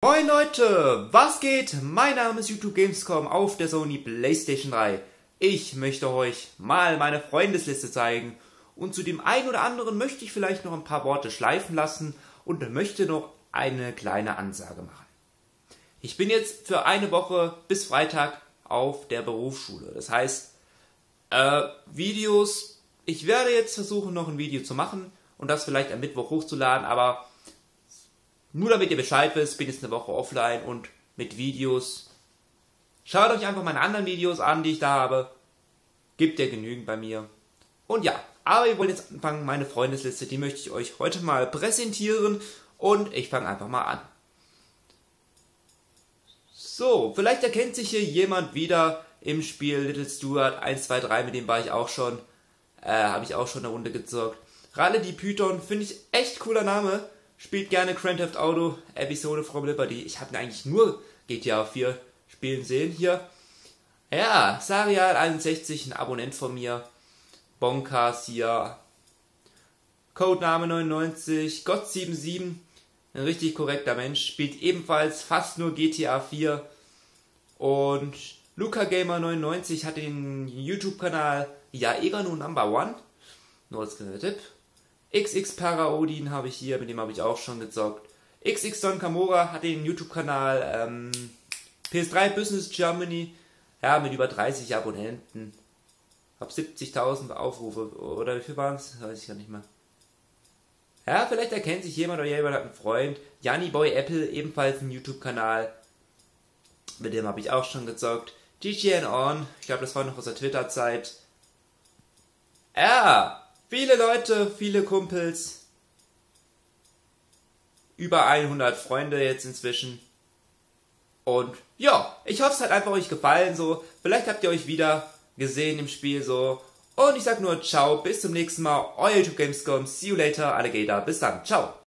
Moin Leute, was geht? Mein Name ist YouTube Gamescom auf der Sony PlayStation 3. Ich möchte euch mal meine Freundesliste zeigen und zu dem einen oder anderen möchte ich vielleicht noch ein paar Worte schleifen lassen und möchte noch eine kleine Ansage machen. Ich bin jetzt für eine Woche bis Freitag auf der Berufsschule. Das heißt, Videos, ich werde jetzt versuchen noch ein Video zu machen und das vielleicht am Mittwoch hochzuladen, aber nur damit ihr Bescheid wisst, bin jetzt eine Woche offline und mit Videos. Schaut euch einfach meine anderen Videos an, die ich da habe. Gibt ja genügend bei mir. Und ja, aber wir wollen jetzt anfangen, meine Freundesliste, die möchte ich euch heute mal präsentieren. Und ich fange einfach mal an. So, vielleicht erkennt sich hier jemand wieder im Spiel Little Stuart 1, 2, 3, mit dem war ich auch schon. Habe ich auch schon eine Runde gezockt. Ralle die Python, finde ich echt cooler Name. Spielt gerne Grand Theft Auto, Episode from Liberty. Ich habe ihn eigentlich nur GTA 4 spielen sehen hier. Ja, Sarial61, ein Abonnent von mir. Bonkers hier. Codename 99, Gott77, ein richtig korrekter Mensch. Spielt ebenfalls fast nur GTA 4. Und LucaGamer99 hat den YouTube-Kanal Jaeganu Number One. Nur als kleiner Tipp. XX Paraodin habe ich hier, mit dem habe ich auch schon gezockt. XX Don Kamora hat den YouTube-Kanal PS3 Business Germany, ja, mit über 30 Abonnenten. Hab 70.000 Aufrufe, oder wie viel waren es? Weiß ich gar nicht mehr. Ja, vielleicht erkennt sich jemand oder jemand hat einen Freund. Jannyboy Apple, ebenfalls ein YouTube-Kanal. Mit dem habe ich auch schon gezockt. GGN On, ich glaube, das war noch aus der Twitter-Zeit. Ja, viele Leute, viele Kumpels, über 100 Freunde jetzt inzwischen. Und ja, ich hoffe, es hat einfach euch gefallen so. Vielleicht habt ihr euch wieder gesehen im Spiel so. Und ich sag nur ciao, bis zum nächsten Mal, euer YouTube Gamescom, see you later, Alligator, bis dann, ciao.